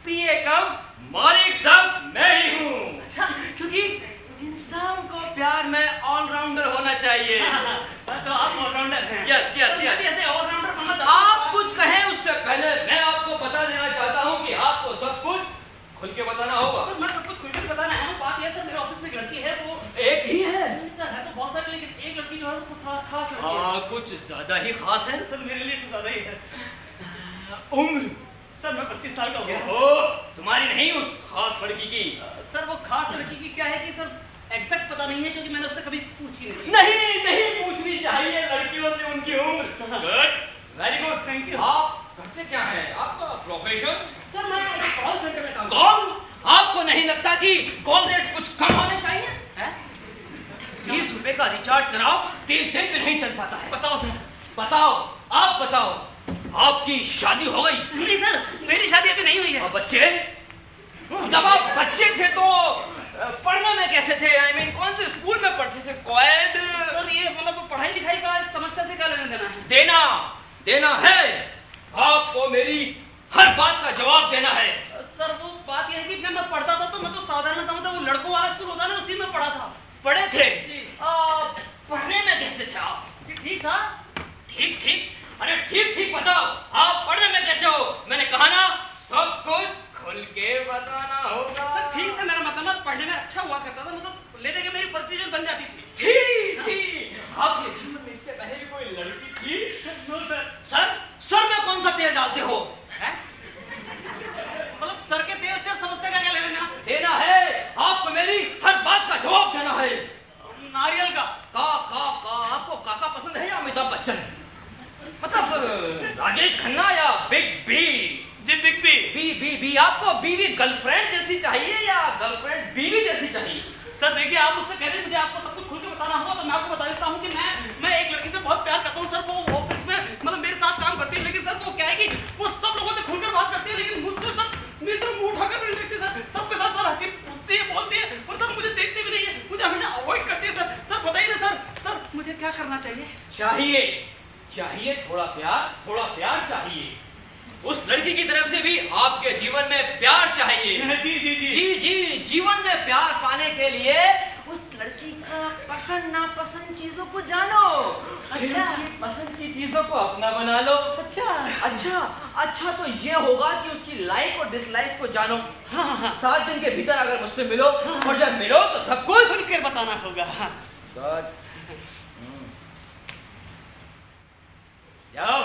पिए कम, मालिक सब मैं ही हूँ। अच्छा, क्योंकि इंसान को प्यार में ऑलराउंडर होना चाहिए। तो आप ऑलराउंडर हैं। Yes yes yes. ऐसे ऑलराउंडर बनना चाहते हैं। आप कुछ कहें उससे पहले मैं आपको बता देना चाहता हूँ कि आपको सब कुछ खुल के बताना होगा। सर मैं सब कुछ खुल के बताना है। बात यह सर, मेरे ऑफिस में एक लड़की है, वो एक ही है। सर है तो बहुत सारी, लेकिन एक लड़की जो है वो खास लड़की है। हाँ, कुछ ज्यादा ही खास है। सर मेरे लिए कुछ ज्यादा ही है। उम्र? सर मैं 25 साल का हूँ। ओह, तुम्हारी नहीं, उस खास लड़की की। सर वो खास लड़की की क्या है कि सर एग्जैक्ट पता नहीं है, क्योंकि मैंने उससे कभी पूछी नहीं। नहीं नहीं पूछनी चाहिए लड़कियों से उनकी उम्र। Good, very good, thank you. आप करते क्या हैं? आपका प्रोफेशन? सर मैं एक कॉल सेंटर में काम। कॉल? आपको नहीं लगता कि कॉल रेट्स कुछ कम होने चाहिए? 30 रुपए का रिचार्ज कराओ, 30 दिन में नहीं चल पाता है। बताओ सर। बताओ, आप बताओ, आपकी शादी हो गई? नहीं सर, मेरी शादी अभी नहीं हुई है। और बच्चे? जब आप बच्चे थे तो पढ़ने में कैसे थे? I mean, कौन से स्कूल में पढ़ते थे? कोएड? सर ये मतलब पढ़ाई लिखाई का इस समस्या से क्या लेना देना है? देना है। आपको मेरी हर बात का जवाब देना है। सर वो बात यह है कि जब मैं पढ़ता था तो मैं तो साधारण समझता, वो लड़कों वाला स्कूल होता है ना, उसी में पढ़ा था। पढ़े थे? पढ़ने में कैसे थे आप? ठीक था। ठीक ठीक? अरे ठीक ठीक बताओ, आप पढ़ने में कैसे हो? मैंने कहा ना, सब कुछ खुल के बताना होगा। सर ठीक से, मेरा मतलब पढ़ने में अच्छा हुआ करता था, मतलब ले लेके मेरी परसेंटेज बन जाती थी। थी। आपके जीवन में इससे पहले भी कोई लड़की थी? No sir. सर में कौन सा तेल डालते हो? मतलब सर के तेल से समस्या का क्या लेना देना? देना है। आपको मेरी हर बात का जवाब देना है। नारियल का। आपको काका पसंद है या अमिताभ बच्चन? मतलब राजेश खन्ना या बिग बी? जी बिग बी। बी आपको बीवी गर्लफ्रेंड जैसी चाहिए या गर्लफ्रेंड बीवी जैसी चाहिए? सर देखिए, आप मुझसे कह रहे हैं मुझे आपको सब कुछ खुल के बताना होगा, तो मैं आपको बता देता हूँ कि मैं एक लड़की से बहुत प्यार करता हूँ। सर वो ऑफिस में मतलब मेरे साथ काम करती है, लेकिन सर वो क्या है कि वो सब लोगों से खुलकर बात करती है, लेकिन मुझसे सर मेरी तरफ मुंह उठाकर नहीं देखती। सर सबके साथ सर हंसती है, बोलती है, और सर मुझे देखती भी नहीं है, मुझे हमेशा अवॉइड करती है। सर बताइए ना सर मुझे क्या करना चाहिए? चाहिए थोड़ा प्यार चाहिए। उस लड़की की तरफ से भी आपके जीवन में प्यार चाहिए। जी, जीवन में प्यार पाने के लिए उस लड़की का पसंद नापसंद चीजों को जानो। अच्छा, पसंद की चीजों को अपना बना लो। अच्छा तो ये होगा कि उसकी लाइक और डिसलाइक को जानो। 7 दिन के भीतर अगर मुझसे मिलो, और जब मिलो तो सब कुछ खुल कर बताना होगा। जाओ।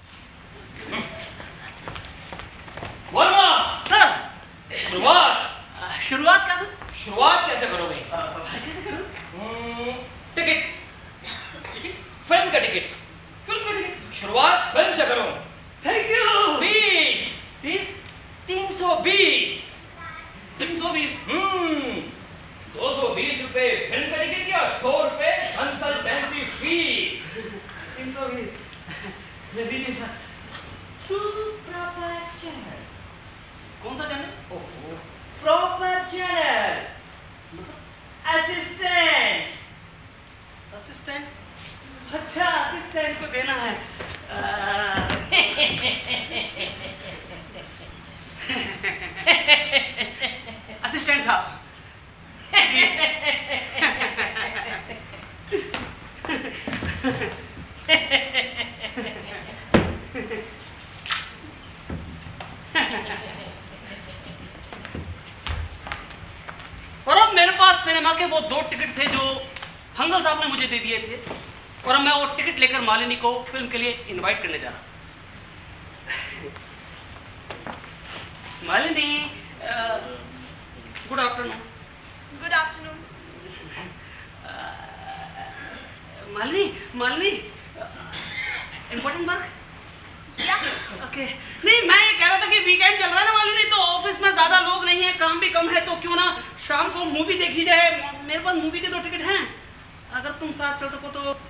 वर्मा सर शुरुआत कैसे करोगे? कैसे करूं? टिकट, फिल्म का टिकट। शुरुआत फिल्म से करो। Thank you. फीस 320। 220 रुपए फिल्म का टिकट या 100 रुपए कंसल्टेंसी फीस। 320 दीजिए सर। Proper channel. कौन सा चैनल? Proper channel. असिस्टेंट। अच्छा, असिस्टेंट को देना है। असिस्टेंट साहब। और अब मेरे पास सिनेमा के वो 2 टिकट थे जो हंगल साहब ने मुझे दे दिए थे, और अब मैं वो टिकट लेकर मालिनी को फिल्म के लिए इनवाइट करने जा रहा हूं। Malini, good afternoon. Good afternoon. Malini, important work? या ओके। नहीं, मैं ये कह रहा था कि वीकेंड चल रहा है ना मालिनी, तो ऑफिस में ज्यादा लोग नहीं है, काम भी कम है, तो क्यों ना शाम को मूवी देखी जाए। मेरे पास मूवी के 2 टिकट हैं, अगर तुम साथ चल सको तो।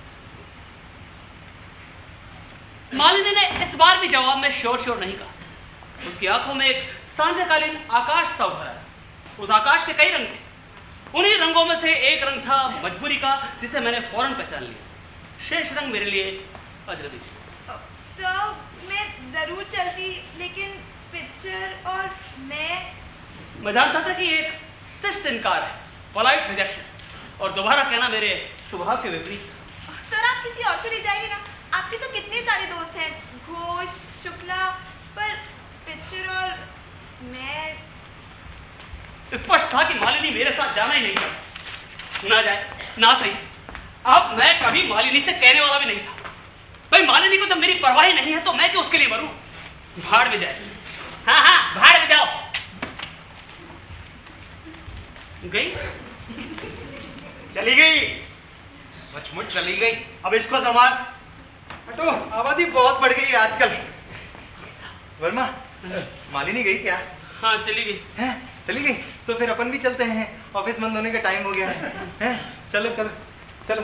मालिनी ने इस बार भी जवाब में श्योर नहीं कहा। उसकी आंखों में एक सांध्यकालीन आकाश सा उभरा है। उस आकाश के कई रंग थे, उन्हीं रंगों में से एक रंग था मजबूरी का, जिसे मैंने फौरन पहचान लिया। शेष रंग मेरे लिए अजनबी थे। सर मैं जरूर चलती, लेकिन पिक्चर और मैं जानता था कि ये एक शिष्ट इनकार है, पोलाइट रिजेक्शन, और दोबारा कहना मेरे स्वभाव के विपरीत। सर आप किसी और को ले जाइए ना, आपके तो कितने सारे दोस्त हैं, घोष, शुक्ला, पर पिक्चर और मैं। स्पष्ट था कि मालिनी मेरे साथ जाना ही नहीं था। ना जाए ना सही। अब मैं कभी मालिनी से कहने वाला भी नहीं था। भाई मालिनी को जब मेरी परवाह ही नहीं है तो मैं क्यों उसके लिए मरूं? भाड़ में जाए। हाँ हाँ भाड़ में जाओ। गई? चली गई, सचमुच चली गई। अब इसको संभाल। हटो, आबादी बहुत बढ़ गई है आजकल। वर्मा, मालिनी गई क्या? हाँ चली गई। है? चली गई तो फिर अपन भी चलते हैं, ऑफिस बंद होने का टाइम हो गया है? चलो चलो चलो।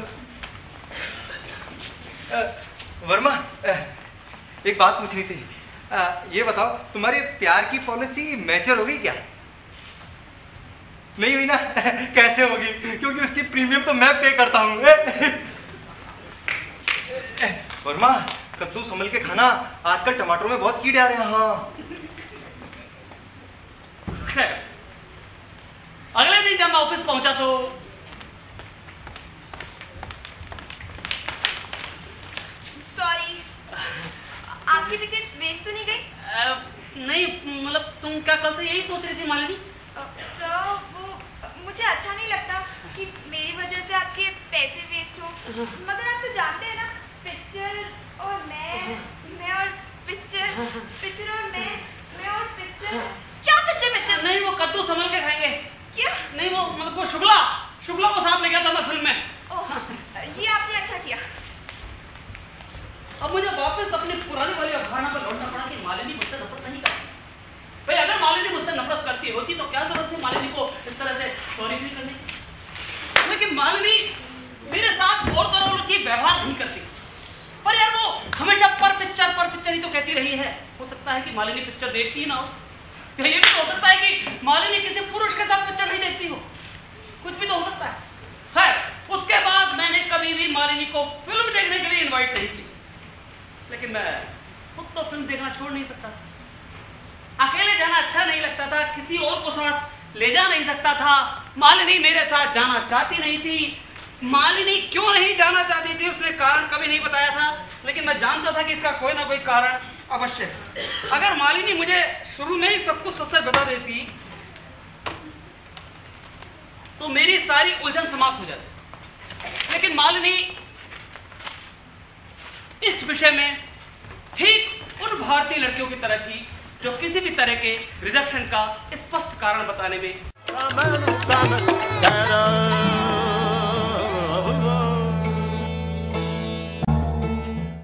वर्मा, एक बात पूछनी थी। ये बताओ तुम्हारी प्यार की पॉलिसी मैच्योर हो गई क्या? नहीं हुई ना? कैसे होगी? क्योंकि उसकी प्रीमियम तो मैं पे करता हूँ। वर्मा, कद्दू संभल के खाना, आजकल टमाटरों में बहुत कीड़े आ रहे हैं। हाँ अगले दिन जब मैं ऑफिस पहुंचा तो सॉरी, आपकी टिकट्स वेस्ट तो नहीं गई? नहीं, मतलब तुम क्या कल से यही सोच रही थी मालिनी? सर वो मुझे अच्छा नहीं लगता कि मेरी वजह से आपके पैसे वेस्ट हो, मगर आप तो जानते हैं ना, पिक्चर और मैं और पिक्चर, पिक्चर और मैं और पिक्चर। क्या पिक्चर पिक्चर? नहीं, वो कद्दू संभल के खाएंगे। क्या? नहीं, वो मतलब वो शुक्ला को साथ ले गया था मैं फिल्म में। ओह, ये आपने अच्छा किया। अब मुझे वापस अपनी पुरानी वाली अवधारणा पर लौटना पड़ा कि मालिनी मुझसे नफरत नहीं करती। भाई अगर मालिनी मुझसे नफरत करती होती तो क्या जरूरत थी मालिनी को इस तरह से सॉरी फील करने की? लेकिन मालिनी मेरे साथ और तरह की व्यवहार नहीं करती। पर यार वो हमेशा पर पिक्चर ही तो कहती रही है। हो सकता है कि मालिनी पिक्चर देखती ही ना हो, या ये भी तो हो सकता है कि मालिनी किसी पुरुष के साथ पिक्चर नहीं देखती हो। कुछ भी तो हो सकता है। खैर उसके बाद मैंने कभी भी मालिनी को फिल्म देखने के लिए इनवाइट नहीं की, लेकिन मैं खुद तो फिल्म देखना छोड़ नहीं सकता था। अकेले जाना अच्छा नहीं लगता था, किसी और को साथ ले जा नहीं सकता था। मालिनी मेरे साथ जाना चाहती नहीं थी। मालिनी क्यों नहीं जाना चाहती थी उसने कारण कभी नहीं बताया था, लेकिन मैं जानता था कि इसका कोई ना कोई कारण अवश्य है। अगर मालिनी मुझे शुरू में ही सब कुछ सच बता देती तो मेरी सारी उलझन समाप्त हो जाती। लेकिन मालिनी इस विषय में ठीक उन भारतीय लड़कियों की तरह थी जो किसी भी तरह के रिजेक्शन का स्पष्ट कारण बताने में